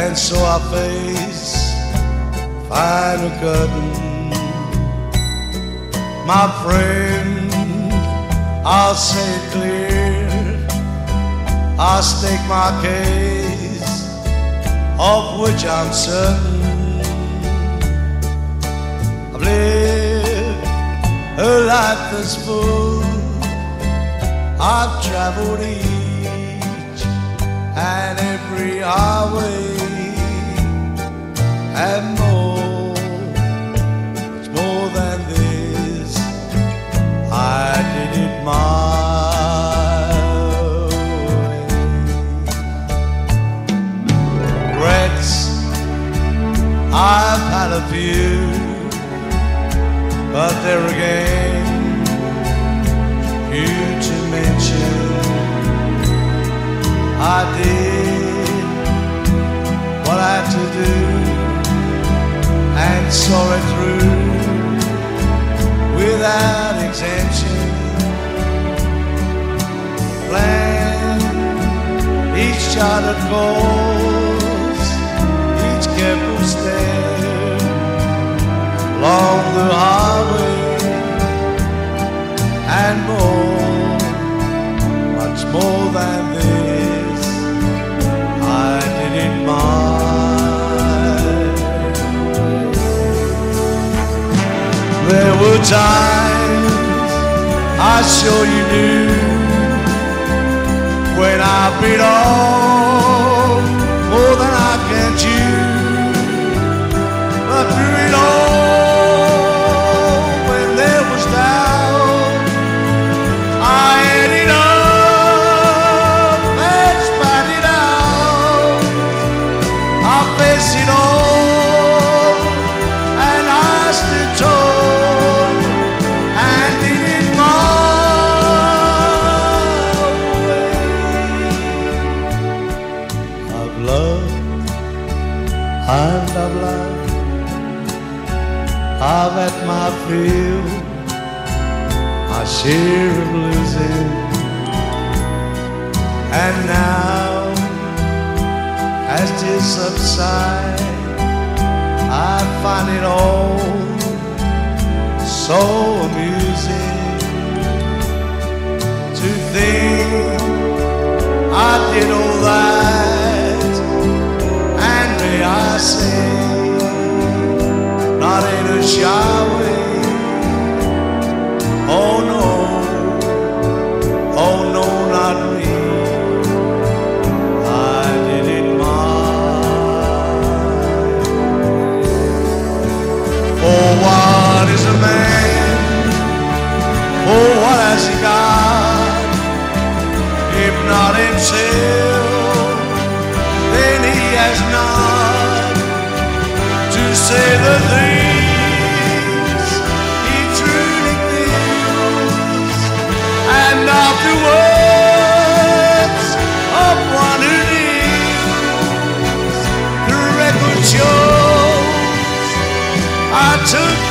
And so I face final curtain. My friend, I'll say it clear, I'll state my case, of which I'm certain. I've lived a life that's full, I've traveled each and every highway, and more, much more than this, I did it my way. Regrets, I've had a few, but there again, few to mention. I did what I had to do and saw it through without exemption. Planned each charted course, each careful step along the highway, and more, much more than this, I did it my way. There were times, I sure you knew, when I bit off more than I can chew, but through it all, when there was doubt, I ate it up and spat it out. I faced it all and I stood tall and did it my way. I've loved and I've loved, I've had my fill, my share of losing, and now as tears subside, I find it all so amusing to think I did all that, and may I say, not in a shy way. Oh no, oh no, not me. I did it my way. For what is a man? For what has he got? If not himself, then he has not to say the things he truly feels, and afterwards of one who kneels. The record shows I took